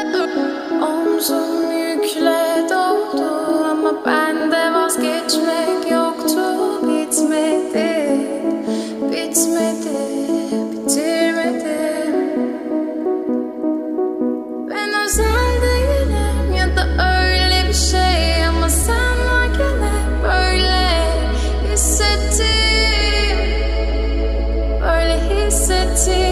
Omzum yükle doldu ama bende vazgeçmek yoktu. Bitmedi, bitmedi, bitirmedim. Ben özel değilim ya da öyle bir şey, ama sen varken hep böyle hissettim, böyle hissettim.